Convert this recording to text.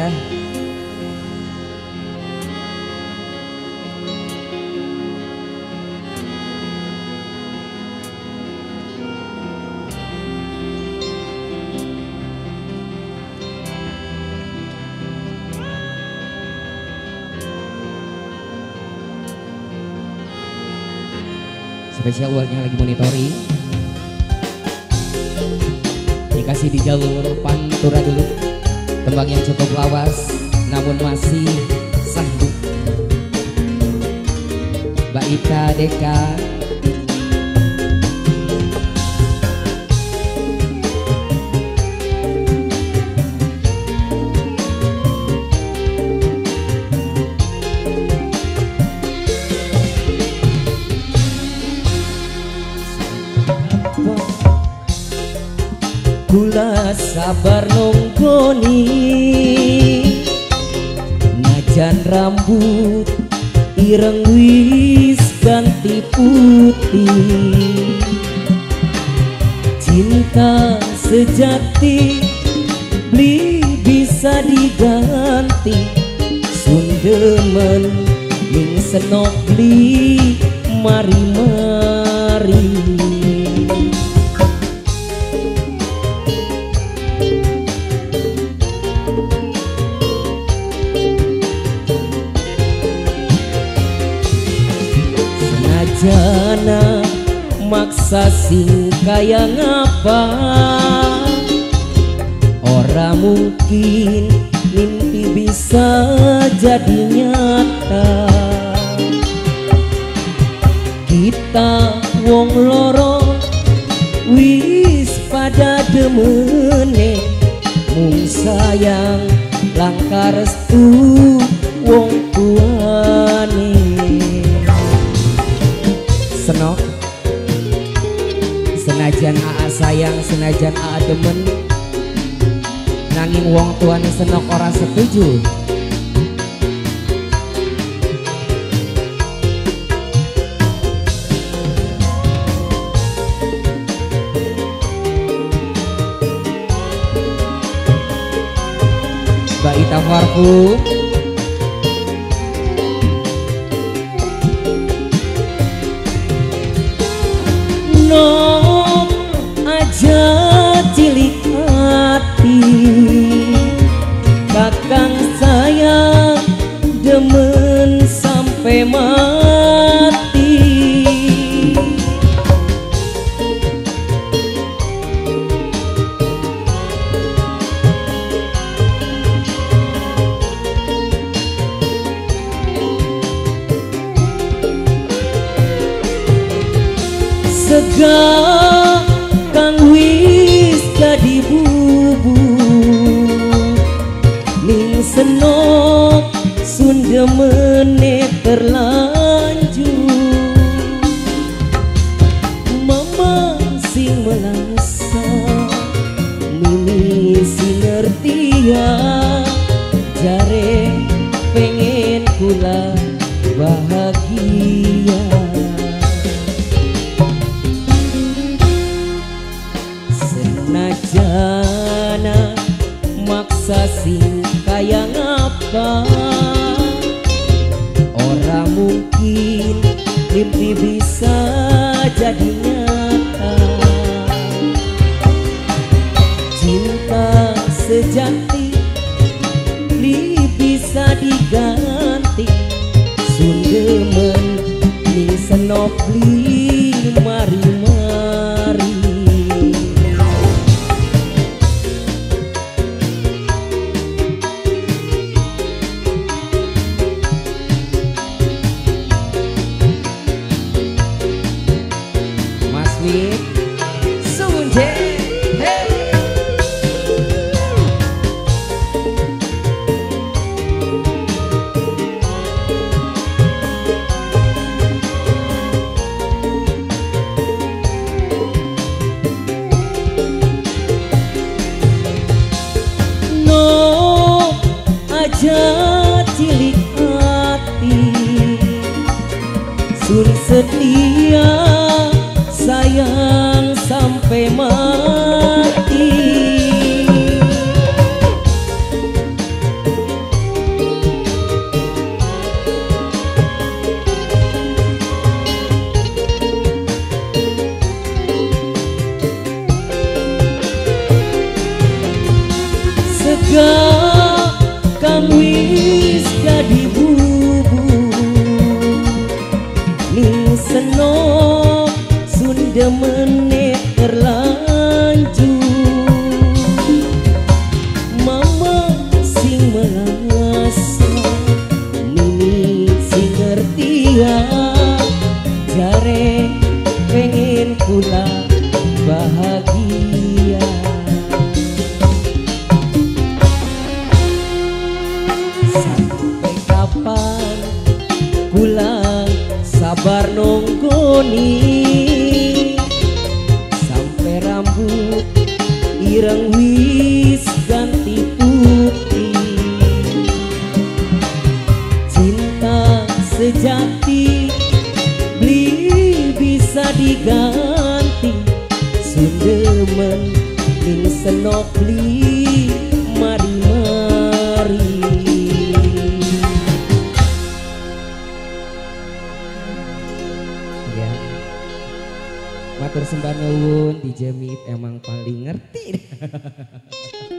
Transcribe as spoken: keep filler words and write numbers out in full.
Spesial buat yang lagi monitoring, dikasih di jalur pantura dulu. Tembang yang cukup lawas namun masih sanggup. Mbak Ika Deka, kula sabar nonggoni najan rambut ireng wis ganti putih. Cinta sejati beli bisa diganti, sundemen ning senok beli mari-mari. Jana maksa sing kaya ngapa, ora mungkin mimpi bisa jadi nyata. Kita wong loro wis pada demene, mung sayang langkah restu wong tuane. Senok senajan aa sayang, senajan aa demen, nanging wong tuane senok ora setuju. Mbak Ita Farfu, no aja cilik hati, kakang sayang demen sampai mati. Sega kang wis jadi bubuk ning senok sundemene terlanjur. Mama sing melangsa mimi sing ngertia, jare pengen kula bahagia. Senajana maksa sing kaya ngapa, ora mungkin mimpi bisa jadi nyata. Cinta sejati li bisa diganti, sundemen ning senok li mari-mari. Aja cilik hati, sun setia sayang sampai mati. ireng wis jadi bubur ning seno Sunda meneh terlanjur mama sing merasa nini sing ngerti ya jare pengen kula bahagia sampai kapan kula sabar nonggoni sampai rambut ireng wis ganti putih cinta sejati beli bisa diganti sundemen ning senok beli mari-mari ya matur sembah nuwun di Jemit emang paling ngerti